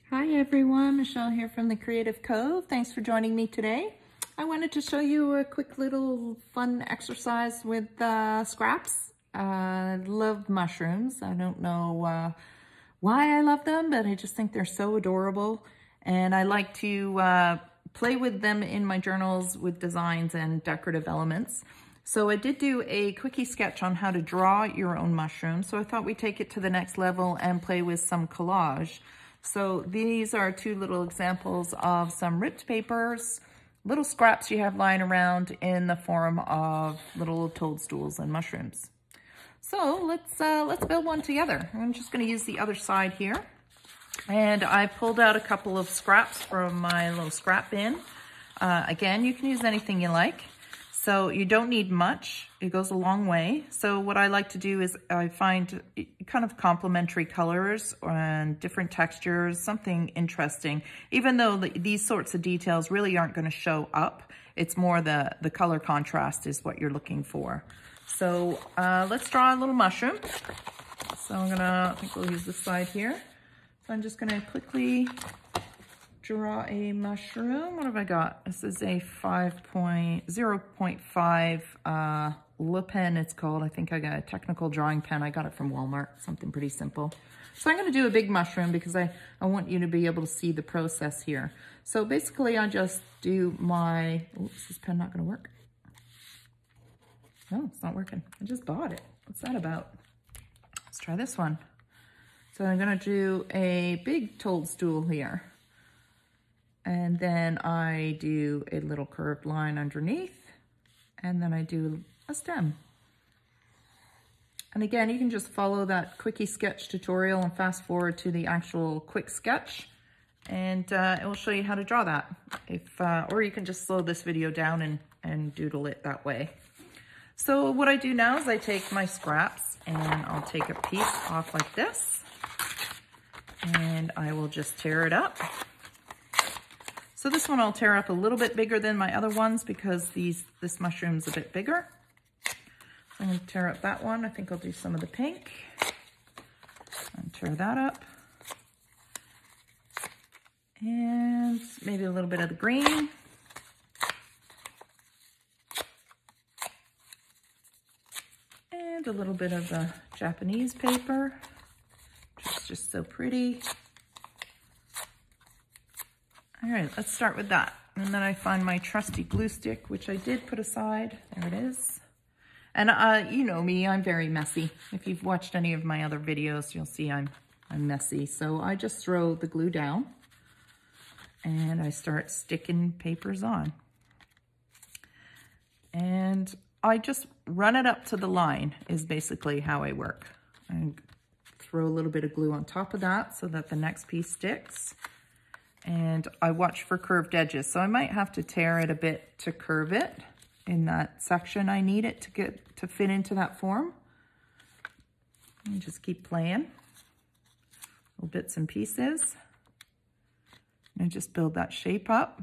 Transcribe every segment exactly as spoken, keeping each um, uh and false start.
Hi everyone, Michelle here from the Creative Cove. Thanks for joining me today. I wanted to show you a quick little fun exercise with uh, scraps. Uh, I love mushrooms. I don't know uh, why I love them, but I just think they're so adorable. And I like to uh, play with them in my journals with designs and decorative elements. So I did do a quickie sketch on how to draw your own mushroom. So I thought we'd take it to the next level and play with some collage. So these are two little examples of some ripped papers, little scraps you have lying around in the form of little toadstools and mushrooms. So let's uh, let's build one together. I'm just going to use the other side here. And I pulled out a couple of scraps from my little scrap bin. Uh, again, you can use anything you like. So you don't need much. It goes a long way. So what I like to do is I find kind of complementary colors and different textures, something interesting. Even though the, these sorts of details really aren't going to show up, it's more the, the color contrast is what you're looking for. So uh, let's draw a little mushroom. So I'm gonna, I think we'll use this side here. So I'm just gonna quickly draw a mushroom. What have I got? This is a five point zero point five uh, Le Pen, it's called. I think I got a technical drawing pen. I got it from Walmart, something pretty simple. So I'm gonna do a big mushroom because I, I want you to be able to see the process here. So basically I just do my, oops, is this pen not gonna work? No, it's not working. I just bought it. What's that about? Let's try this one. So I'm gonna do a big toadstool here. And then I do a little curved line underneath, and then I do a stem. And again, you can just follow that quickie sketch tutorial and fast forward to the actual quick sketch, and uh, it will show you how to draw that. If uh, or you can just slow this video down and, and doodle it that way. So what I do now is I take my scraps and I'll take a piece off like this, and I will just tear it up. So this one I'll tear up a little bit bigger than my other ones because these this mushroom's a bit bigger. So I'm going to tear up that one. I think I'll do some of the pink and tear that up. And maybe a little bit of the green. And a little bit of the Japanese paper, which is just so pretty. All right, let's start with that. And then I find my trusty glue stick, which I did put aside. There it is. And uh, you know me, I'm very messy. If you've watched any of my other videos, you'll see I'm, I'm messy. So I just throw the glue down and I start sticking papers on. And I just run it up to the line is basically how I work. I throw a little bit of glue on top of that so that the next piece sticks. And I watch for curved edges. So I might have to tear it a bit to curve it in that section I need it to get to fit into that form. And just keep playing. Little bits and pieces. And just build that shape up.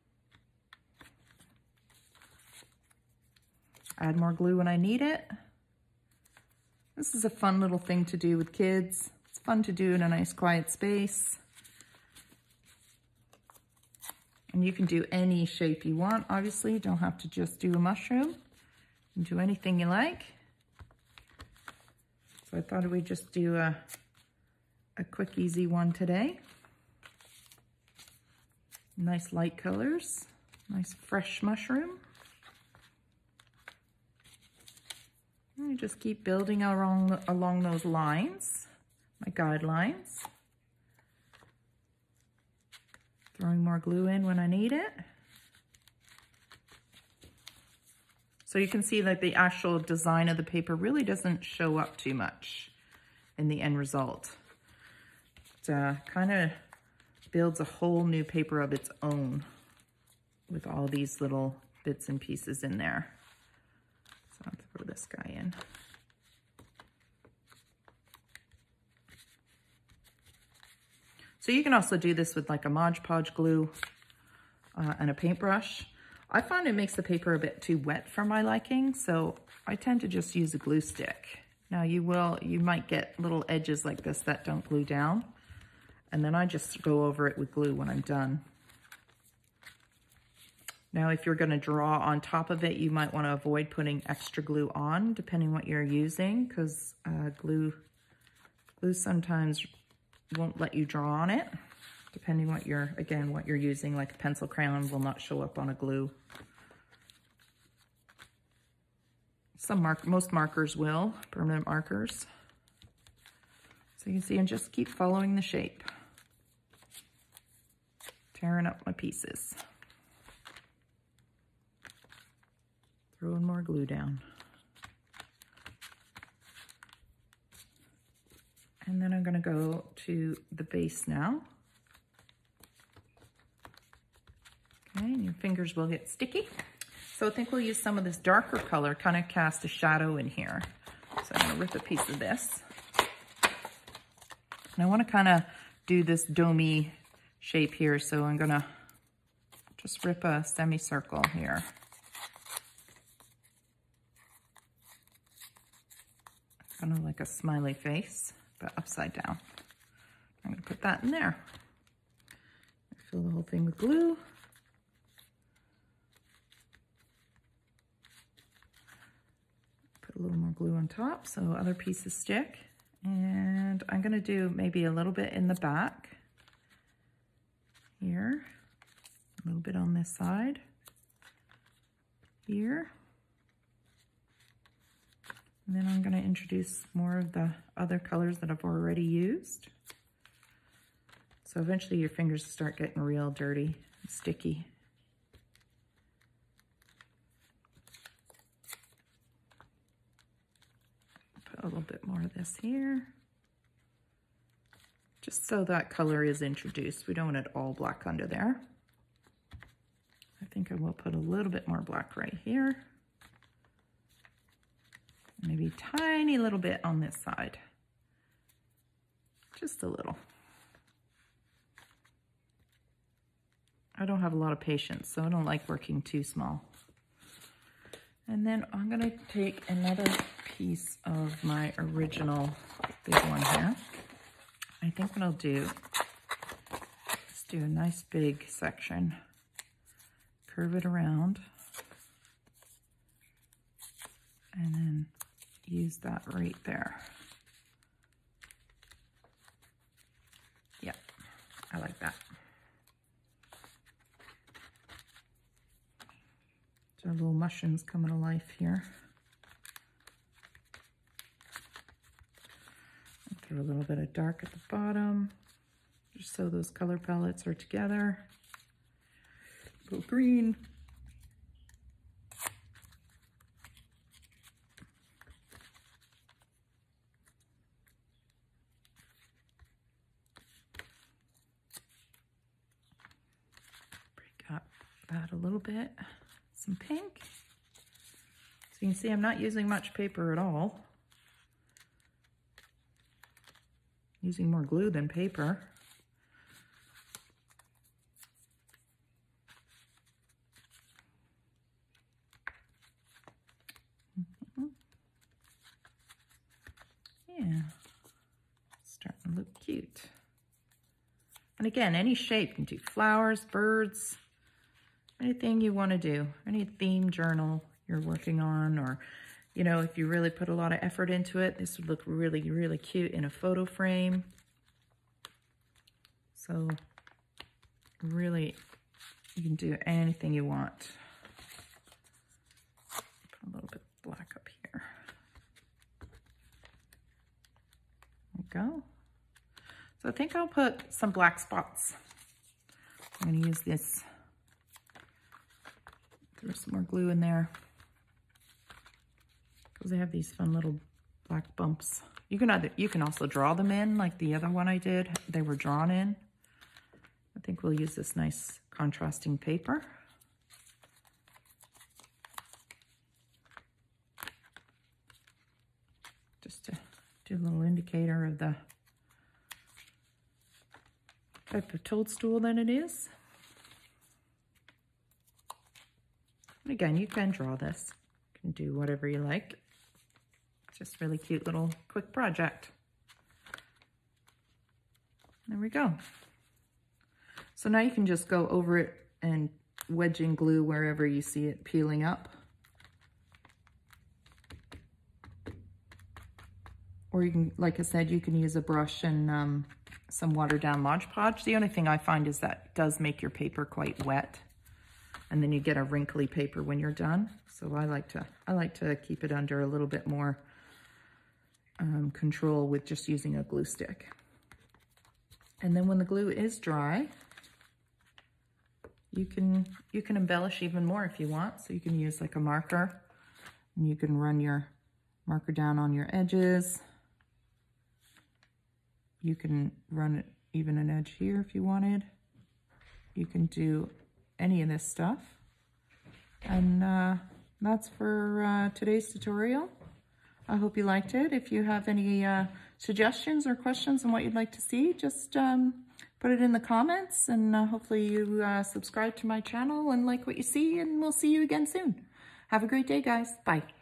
Add more glue when I need it. This is a fun little thing to do with kids. It's fun to do in a nice quiet space. And you can do any shape you want, obviously. You don't have to just do a mushroom. You can do anything you like. So I thought we'd just do a, a quick, easy one today. Nice light colors. Nice fresh mushroom. And I just keep building along, along those lines, my guidelines. Throwing more glue in when I need it. So you can see that the actual design of the paper really doesn't show up too much in the end result. It uh, kind of builds a whole new paper of its own with all these little bits and pieces in there. So I'll throw this guy in. So you can also do this with like a Mod Podge glue uh, and a paintbrush. I find it makes the paper a bit too wet for my liking, so I tend to just use a glue stick. Now you will, you might get little edges like this that don't glue down. And then I just go over it with glue when I'm done. Now, if you're gonna draw on top of it, you might wanna avoid putting extra glue on, depending what you're using, because uh, glue, glue sometimes won't let you draw on it, depending what you're, again, what you're using, like a pencil crayon will not show up on a glue. Some mark, most markers will, permanent markers. So you can see, and just keep following the shape. Tearing up my pieces. Throwing more glue down. And then I'm gonna go to the base now. Okay, and your fingers will get sticky. So I think we'll use some of this darker color, kind of cast a shadow in here. So I'm gonna rip a piece of this. And I wanna kind of do this domey shape here, so I'm gonna just rip a semicircle here. Kind of like a smiley face, but upside down. I'm gonna put that in there. Fill the whole thing with glue. Put a little more glue on top so other pieces stick. And I'm gonna do maybe a little bit in the back here, a little bit on this side here. And then I'm going to introduce more of the other colors that I've already used. So eventually your fingers start getting real dirty and sticky. Put a little bit more of this here. Just so that color is introduced. We don't want it all black under there. I think I will put a little bit more black right here. Maybe a tiny little bit on this side. Just a little. I don't have a lot of patience, so I don't like working too small. And then I'm gonna take another piece of my original big one here. I think what I'll do is do a nice big section, curve it around, and then use that right there. Yep, I like that. So our little mushrooms coming to life here. Throw a little bit of dark at the bottom, just so those color palettes are together. Go green. Break up that a little bit. Some pink. So you can see I'm not using much paper at all. Using more glue than paper. Mm-hmm. Yeah, starting to look cute. And again, any shape, you can do flowers, birds, anything you want to do, any theme journal you're working on, or, you know, if you really put a lot of effort into it, this would look really, really cute in a photo frame. So really, you can do anything you want. Put a little bit black up here. There we go. So I think I'll put some black spots. I'm going to use this. Throw some more glue in there, because they have these fun little black bumps. You can either, you can also draw them in like the other one I did. They were drawn in. I think we'll use this nice contrasting paper. Just to do a little indicator of the type of toadstool that it is. And again, you can draw this. You can do whatever you like. Just really cute little quick project. There we go. So now you can just go over it and wedging glue wherever you see it peeling up. Or you can, like I said, you can use a brush and um, some watered down Mod Podge. The only thing I find is that it does make your paper quite wet, and then you get a wrinkly paper when you're done. So I like to, I like to keep it under a little bit more um, control with just using a glue stick. And then when the glue is dry, you can, you can embellish even more if you want. So you can use like a marker, and you can run your marker down on your edges. You can run even an edge here if you wanted. You can do any of this stuff. And uh, that's for uh, today's tutorial. I hope you liked it. If you have any uh, suggestions or questions on what you'd like to see, just um, put it in the comments, and uh, hopefully you uh, subscribe to my channel and like what you see, and we'll see you again soon. Have a great day, guys. Bye.